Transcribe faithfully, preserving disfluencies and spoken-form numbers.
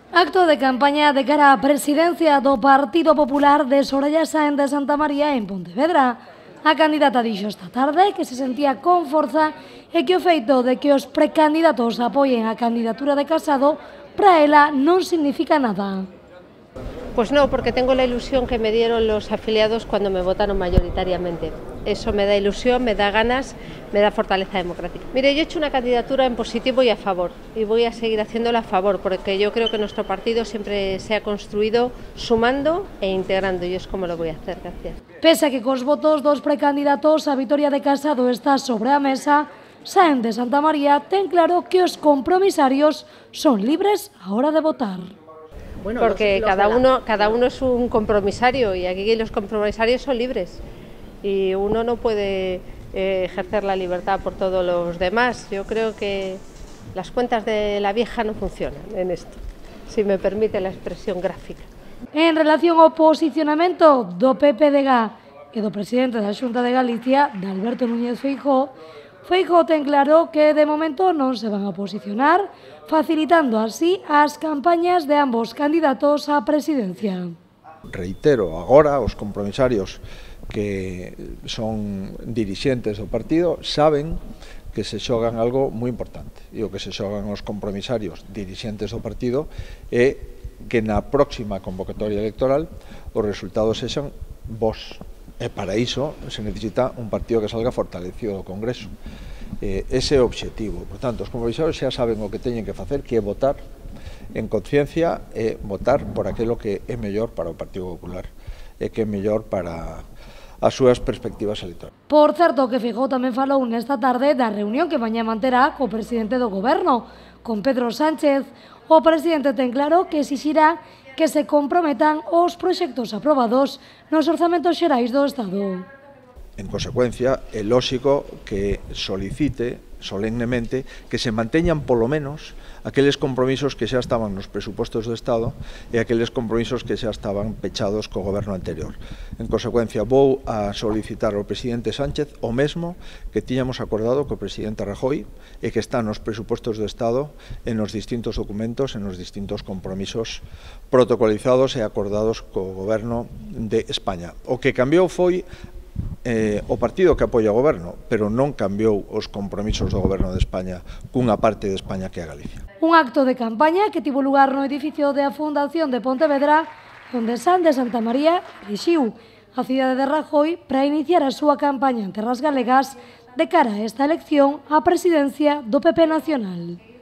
Acto de campaña de cara á presidencia do Partido Popular de Soraya Sáenz de Santamaría en Pontevedra. A candidata dixo esta tarde que se sentía con forza e que o feito de que os precandidatos apoien a candidatura de Casado para ela non significa nada. Pues no, porque tengo la ilusión que me dieron los afiliados cuando me votaron mayoritariamente. Eso me da ilusión, me da ganas, me da fortaleza democrática. Mire, yo he hecho una candidatura en positivo y a favor, y voy a seguir haciéndola a favor, porque yo creo que nuestro partido siempre se ha construido sumando e integrando, y es como lo voy a hacer. Gracias. Pese a que cos votos dos precandidatos a vitoria de Casado está sobre a mesa, Sáenz de Santamaría ten claro que os compromisarios son libres a hora de votar. Bueno, porque los, los cada, uno, cada uno es un compromisario y aquí los compromisarios son libres y uno no puede eh, ejercer la libertad por todos los demás. Yo creo que las cuentas de la vieja no funcionan en esto, si me permite la expresión gráfica. En relación ao posicionamento do P P D G e do presidente da Xunta de Galicia, de Alberto Núñez Feijóo, Feijóo ten claro que de momento non se van a posicionar, facilitando así as campañas de ambos candidatos á presidencia. Reitero agora, os compromisarios que son dirixentes do partido saben que se xogan algo moi importante, e o que se xogan os compromisarios dirixentes do partido é que na próxima convocatoria electoral os resultados sexan vos. E para iso se necesita un partido que salga fortalecido do Congreso. Eh, ese é o obxectivo. Por tanto, os compromisarios xa saben o que teñen que facer, que é votar en conciencia e votar por aquilo que é mellor para o Partido Popular e que é mellor para as súas perspectivas electorales. Por certo, que Feijóo tamén falou nesta tarde da reunión que mañá manterá co presidente do Goberno, con Pedro Sánchez. O presidente ten claro que exixirá que se comprometan os proxectos aprobados nos orzamentos xerais do Estado. En consecuencia, é lóxico que solicite solemnemente que se manteñan polo menos aqueles compromisos que xa estaban nos presupostos do Estado e aqueles compromisos que xa estaban pechados co goberno anterior. En consecuencia, vou a solicitar ao presidente Sánchez o mesmo que tiñamos acordado co presidente Rajoy e que está nos presupostos do Estado e nos distintos documentos e nos distintos compromisos protocolizados e acordados co goberno de España. O que cambiou foi Eh, o partido que apoia o goberno, pero non cambiou os compromisos do goberno de España cunha parte de España que é Galicia. Un acto de campaña que tivo lugar no edificio da Fundación de Pontevedra, onde Sáenz de Santamaría elixiu a cidade de Rajoy para iniciar a súa campaña en terras galegas de cara a esta elección á presidencia do P P nacional.